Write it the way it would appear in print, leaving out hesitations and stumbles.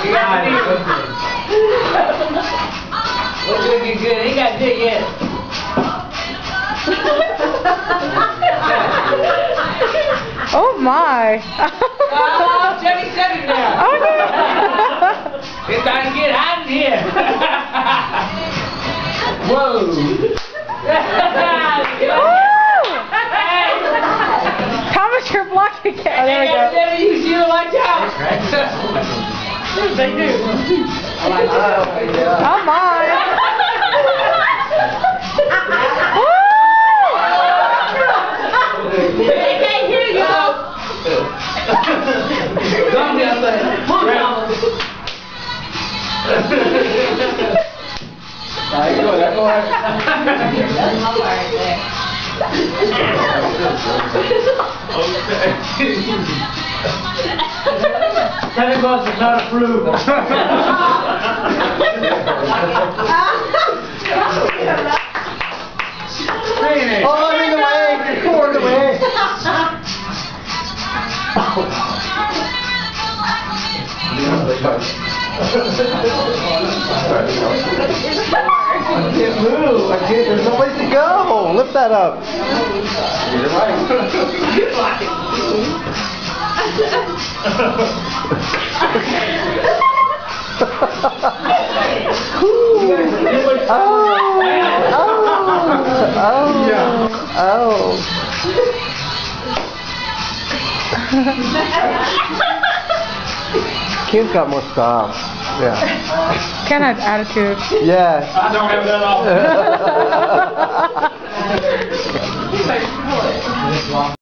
What's looking good? He got dick yet. Oh my! Oh, Chevy second now. Oh no! It's time to get hot in here. Whoa. Thomas, you're blocking it. Oh, there we go. Never use you like out. They do. Oh my! They can't hear you. Come down there. Santa Claus does not approve. Oh, I'm in the way! You're in the way! I can't move. I can't. There's no place to go. Lift that up. You're right. Oh. Ken's got more style. Yeah. Ken has attitude. Yeah. I don't have that all.